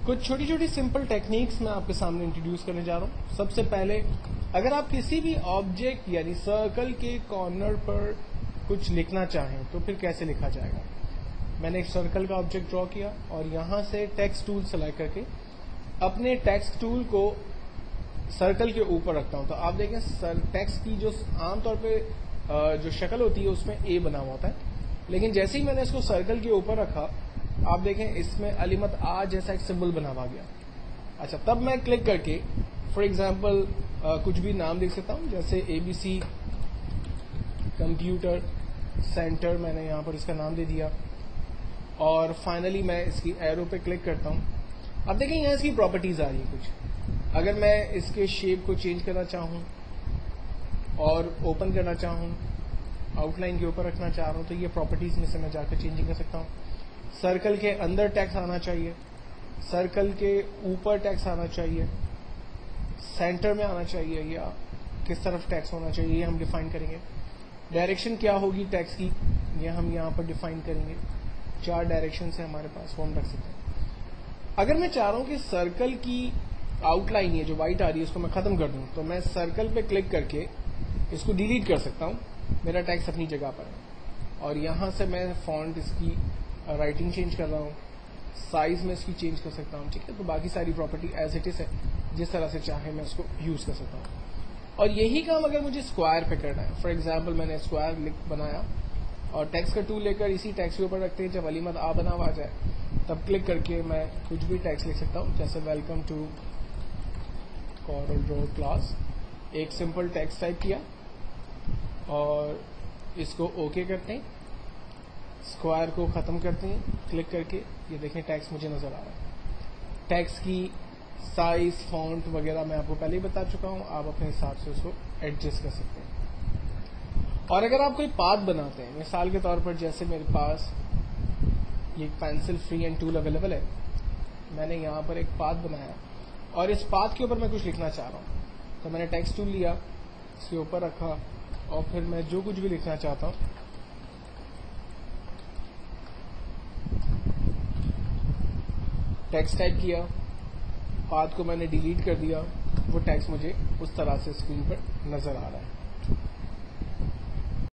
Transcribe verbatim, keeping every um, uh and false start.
कुछ छोटी छोटी सिंपल टेक्निक्स मैं आपके सामने इंट्रोड्यूस करने जा रहा हूँ। सबसे पहले, अगर आप किसी भी ऑब्जेक्ट यानी सर्कल के कॉर्नर पर कुछ लिखना चाहें तो फिर कैसे लिखा जाएगा। मैंने एक सर्कल का ऑब्जेक्ट ड्रॉ किया और यहाँ से टेक्स्ट टूल सेलेक्ट करके अपने टेक्स्ट टूल को सर्कल के ऊपर रखता हूँ। तो आप देखें सर टेक्स्ट की जो आमतौर पे जो शक्ल होती है उसमें ए बना हुआ होता है, लेकिन जैसे ही मैंने इसको सर्कल के ऊपर रखा आप देखें इसमें अलीमत आ जैसा एक सिंबल बना हुआ गया। अच्छा, तब मैं क्लिक करके फॉर एग्जांपल कुछ भी नाम लिख सकता हूँ, जैसे एबीसी कंप्यूटर सेंटर, मैंने यहाँ पर इसका नाम दे दिया और फाइनली मैं इसकी एरो पे क्लिक करता हूँ। अब देखें यहाँ इसकी प्रॉपर्टीज आ रही है कुछ। अगर मैं इसके शेप को चेंज करना चाहूँ और ओपन करना चाहूँ, आउटलाइन के ऊपर रखना चाह रहा हूँ, तो ये प्रॉपर्टीज में से मैं जाकर चेंजिंग कर सकता हूँ। सर्कल के अंदर टेक्स्ट आना चाहिए, सर्कल के ऊपर टेक्स्ट आना चाहिए, सेंटर में आना चाहिए या किस तरफ टेक्स्ट होना चाहिए, ये हम डिफाइन करेंगे। डायरेक्शन क्या होगी टेक्स्ट की, ये हम यहाँ पर डिफाइन करेंगे। चार डायरेक्शन है हमारे पास, वो हम रख सकते हैं। अगर मैं चाह रहा हूँ कि सर्कल की आउटलाइन ये जो व्हाइट आ रही है उसको मैं खत्म कर दूँ, तो मैं सर्कल पे क्लिक करके इसको डिलीट कर सकता हूँ, मेरा टेक्स्ट अपनी जगह पर है। और यहाँ से मैं फॉन्ट इसकी राइटिंग चेंज कर रहा हूँ, साइज में इसकी चेंज कर सकता हूँ, ठीक है। तो बाकी सारी प्रॉपर्टी एज इट इज है, जिस तरह से चाहे मैं इसको यूज कर सकता हूँ। और यही काम अगर मुझे स्क्वायर पे करना है, फॉर एग्जांपल मैंने स्क्वायर लिख बनाया और टेक्स्ट का टूल लेकर इसी टेक्स्ट के ऊपर रखते हैं, जब अलीमत आ बना हुआ आ जाए तब क्लिक करके मैं कुछ भी टेक्स्ट लिख सकता हूँ, जैसे welcome to Corel Draw class. एक सिंपल टेक्स्ट टाइप किया और इसको ओके करते हैं, स्क्वायर को ख़त्म करते हैं क्लिक करके। ये देखें टेक्स्ट मुझे नज़र आ रहा है। टेक्स्ट की साइज फॉन्ट वगैरह मैं आपको पहले ही बता चुका हूँ, आप अपने हिसाब से उसको एडजस्ट कर सकते हैं। और अगर आप कोई पाथ बनाते हैं, मिसाल के तौर पर जैसे मेरे पास ये pencil freehand tool available है, मैंने यहाँ पर एक पाथ बनाया और इस पाथ के ऊपर मैं कुछ लिखना चाह रहा हूँ, तो मैंने टेक्स्ट टूल लिया, इसके ऊपर रखा और फिर मैं जो कुछ भी लिखना चाहता हूँ टेक्स्ट टाइप किया, पाथ को मैंने डिलीट कर दिया, वो टेक्स्ट मुझे उस तरह से स्क्रीन पर नजर आ रहा है।